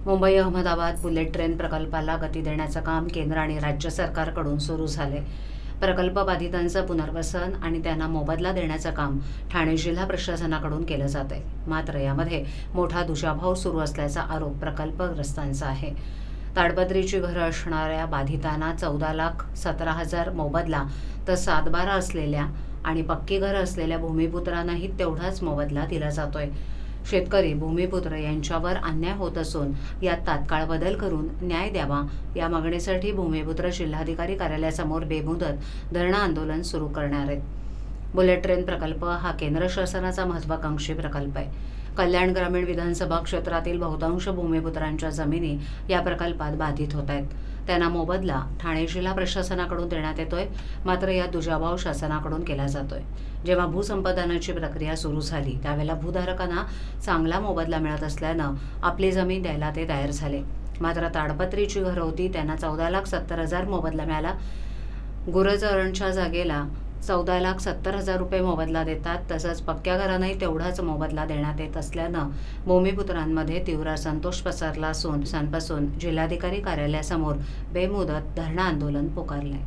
Mumbai Ahmedabad bullet train प्रकल्पाला गती देण्याचं काम केंद्र आणि राज्य सरकारकडून सुरू झाले। प्रकल्प बाधितांचं पुनर्वसन आणि त्यांना मोबदला देण्याचं काम ठाणे जिल्हा प्रशासनाकडून केलं जाते। मात्र यामध्ये मोठा दुजाभाव सुरू असल्याचा आरोप प्रकल्पग्रस्तांचा आहे। ताडपत्रीची घरं असणाऱ्या बाधितांना 14,17,000 मोबदला तर 7/12 असलेल्या आणि पक्की घरं असलेल्या भूमिपुत्रांनाही तेवढाच मोबदला दिला जातोय। शेतकरी भूमिपुत्र यांच्यावर अन्याय होत असून यात तात्काळ बदल करून न्याय द्यावा या मागणीसाठी भूमिपुत्र जिल्हाधिकारी कार्यालयासमोर बेमुदत धरणं आंदोलन सुरू करणार आहेत। बुलेट ट्रेन प्रकल्प हा केंद्र शासनाचा महत्त्वाकांक्षी प्रकल्प आहे। कल्याण ग्रामीण विधानसभा क्षेत्रातील बहुतांश भूमिपुत्रांच्या जमिनी या प्रकल्पात बाधित होत आहेत। त्यांना मोबदला ठाणे जिल्हा प्रशासनाकडून देण्यात येतोय, मात्र या दुजाभाव शासनाकडून केला जातोय। जेव्हा भूसंपादनाची प्रक्रिया सुरू झाली त्यावेळेला भूधारकांना चांगला मोबदला मिळत असल्यानं आपली जमीन द्यायला ते तयार झाले। मात्र ताडपत्रीची घरं होती त्यांना 14,70,000 मोबदला मिळाला। गुरजरणच्या जागेला 14,70,000 रुपये मोबदला देतात, तसंच पक्क्या घरांनाही तेवढाच मोबदला देण्यात येत असल्यानं भूमिपुत्रांमध्ये तीव्र असंतोष पसरला असून दिवसांपासून जिल्हाधिकारी कार्यालयासमोर बेमुदत धरणं आंदोलन पुकारलंय।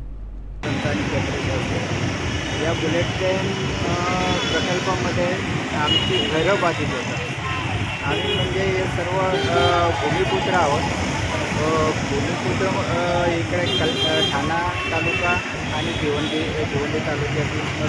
या बुलेट ट्रेन प्रकल्पामध्ये आमची घरं बाधित होतात। आम्ही म्हणजे हे सर्व भूमिपुत्र आहोत। भूमिपुत्र इकडे ठाणा तालुका आणि भिवंडी तालुक्यातील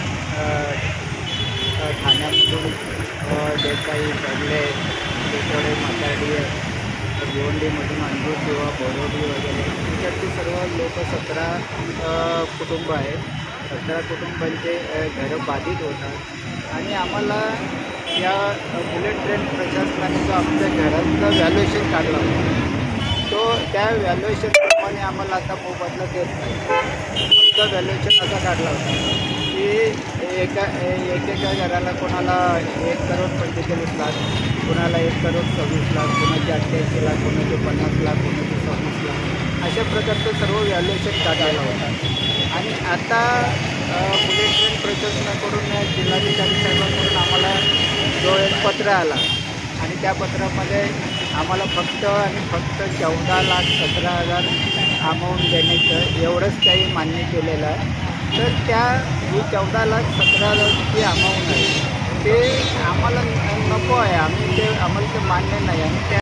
ठाण्यामधून देसाई पडले त्याच्याकडे म्हातारडी भिवंडीमधून अंजूर किंवा बोरोडी वगैरे इकडचे सर्व लोक 17 कुटुंब आहेत। 17 कुटुंबांचे घरं बाधित होतात आणि आम्हाला या बुलेट ट्रेन प्रशासनाने जो आमच्या घरांचं व्हॅल्युएशन काढला होता तो त्या व्हॅल्युएशनप्रमाणे आम्हाला आता मोबदला देत नाही। आमचा व्हॅल्युएशन असा काढला होता की एकेका घराला कोणाला 1,45,00,000 लाख, कोणाला 1,26,00,000 लाख, कोणाचे 88 लाख, कोणाचे 50 लाख, कोणाचे 26 लाख अशा प्रकारचं सर्व व्हॅल्युएशन काढायला होता। आणि आता बुलेट ट्रेन प्रशासनाकडून जिल्हाधिकारी साहेबांकडून आम्हाला जो एक पत्र आला आणि त्या पत्रामध्ये आम्हाला फक्त 14,17,000 अमाऊंट देण्याचं एवढंच काही मान्य केलेलं आहे। तर त्या 14,17,000 जी अमाऊंट आहे ते आम्हाला नको आहे, आम्हाला ते मान्य नाही आहे।